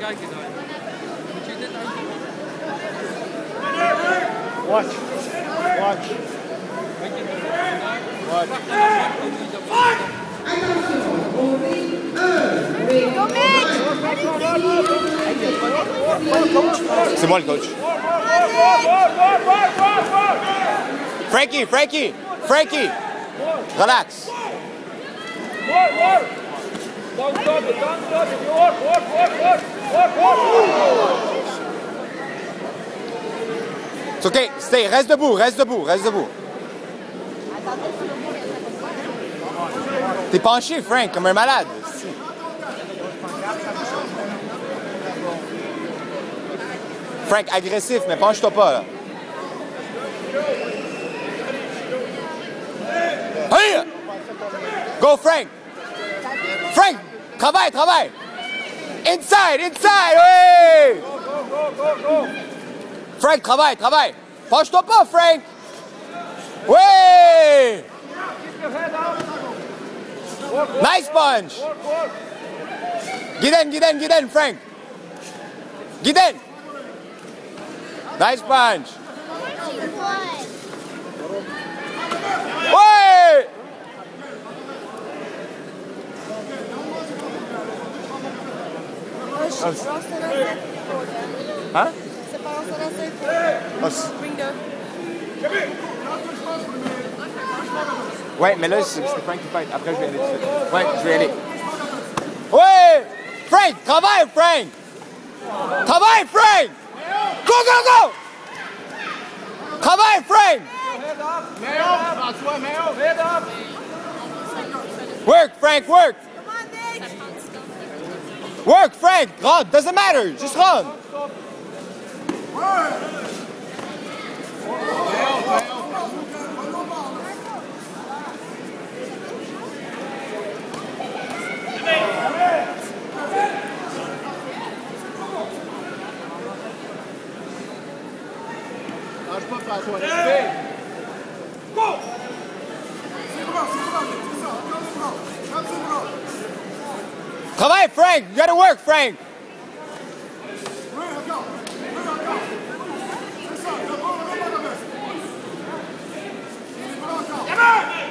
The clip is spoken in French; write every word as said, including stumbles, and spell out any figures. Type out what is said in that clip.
Watch. Watch. Watch. C'est moi le coach. Frankie, Frankie, Frankie. Relax. C'est ok, stay, reste debout, reste debout, reste debout. T'es penché, Frank, comme un malade. Frank, agressif, mais penche-toi pas, là. Hey! Go, Frank! Frank! Travaille, travaille! Inside, inside! Hey! Frank, travaille, travaille! Penche-toi pas, Frank! Ouais! Nice punch! Get in, get in, get in, Frank! Get in! Nice punch! Ouais! Hein? C'est pas un seul Ouais, mais là, c'est Frank qui fight. Après, je vais aller tout de suite. Ouais, je vais aller. Ouais! Frank! Travaille, Frank! Travaille, Frank! Go, go, go! Travaille, Frank! Work, Frank, work! Work, Frank! Run! Doesn't matter! Just run! Lâche pas, François, respect. Go! Travaille, Frank! You gotta work, Frank! Come on!